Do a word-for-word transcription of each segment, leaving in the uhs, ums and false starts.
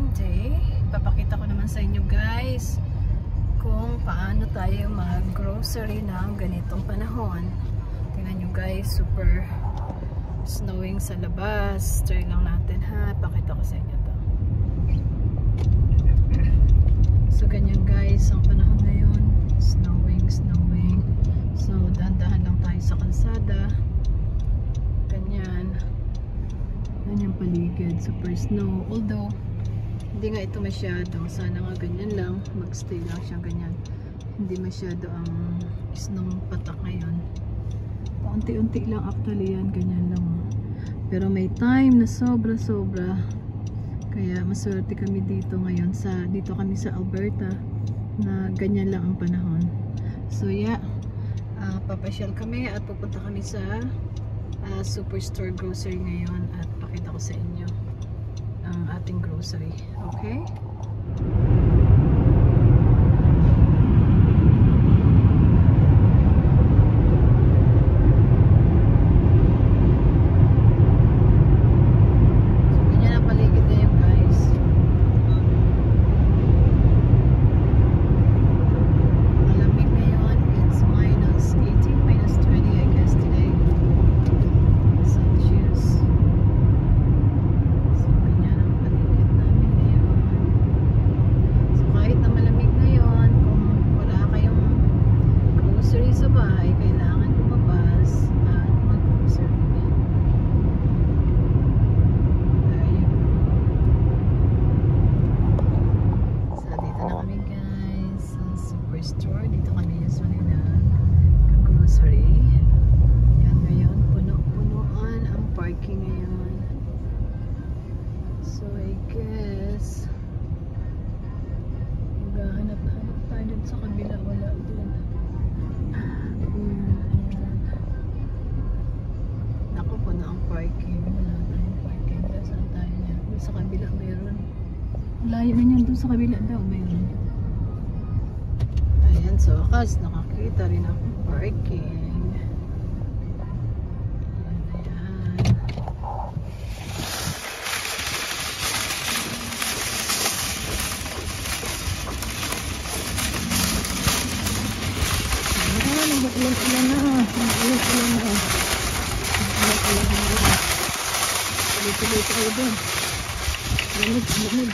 second day. Papakita ko naman sa inyo guys kung paano tayo mag-grocery ng ganitong panahon. Tingnan nyo guys, super snowing sa labas. Try lang natin ha. Pakita ko sa inyo to. So ganyan guys ang panahon ngayon. Snowing, snowing. So dahan-dahan lang tayo sa kalsada. Ganyan. Yan yung paligid. Super snow. Although, hindi nga ito masyado. Sana nga ganyan lang. Magstay lang siya ganyan. Hindi masyado ang snow patak ngayon. Paunti-unti lang actually yan. Ganyan lang. Pero may time na sobra-sobra. Kaya maswerte kami dito ngayon. Sa, dito kami sa Alberta na ganyan lang ang panahon. So yeah. Uh, papasyal kami at pupunta kami sa uh, Superstore grocery ngayon. At pakita ko sa inyo ang ating grocery. Okay? Store. Dito kami usually nag-grocery. Yan ngayon, puno-punuan ang parking ngayon. So I guess maghahanap-hanap tayo dun sa kabila. Wala dun. Hmm. Naku, puno ang parking. Wala tayong parking. Saan tayo niya? Dun sa kabila mayroon. Layo na niyan. Dun sa kabila daw mayroon. Ayan, so wakas nakakita rin ako parking. Ayan, ayan. Ayan, nag-ulan-ulan na. Nag-ulan-ulan na. Nag-ulan-ulan na. Tuloy-tuloy tayo doon. Lamig, lamig.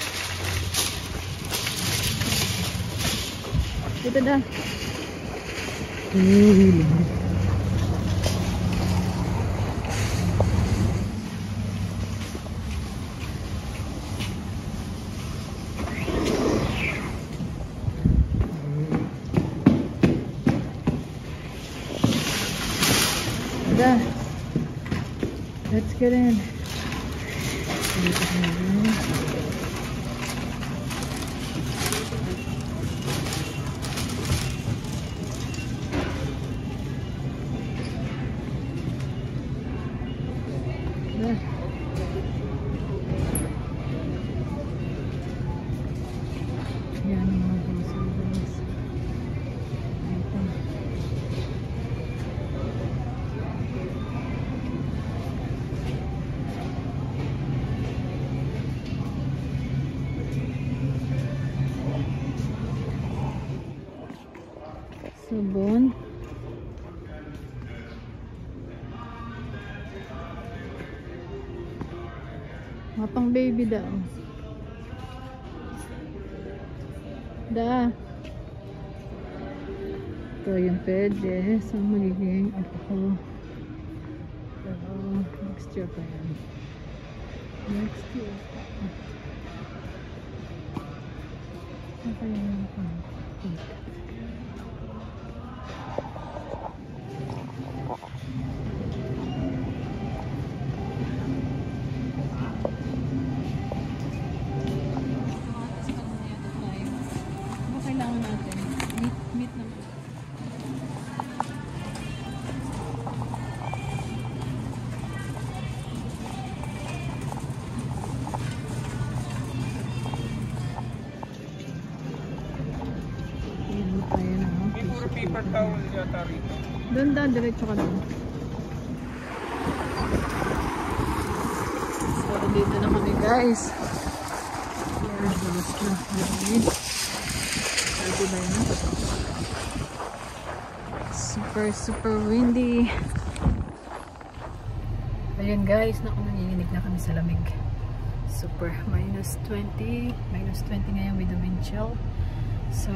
Ito dah. Hmm. Dah. Let's get in. Yan ang mga groceries. Ito. Sabon. Mapang baby daw. Da. Ito yung pwede. So magiging ako. Pero next year pa yan. Next year. Ito yung pang. Paper towel yata rito. Doon daw, diretso ka doon. So, dito na kami guys. dulas na. Malamig. Sabi ba yun? Super, super windy. Ayun guys, naku, nanginginig na kami sa lamig. Super, minus twenty. Minus twenty ngayon with the wind chill. So,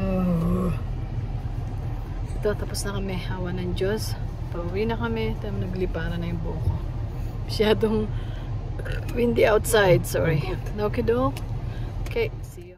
ito, tapos na kami. Hawa ng Diyos. Pauwi na kami. Tapos nagliparan na yung buho ko. Masyadong windy outside. Sorry. No, kiddo? Okay, see you.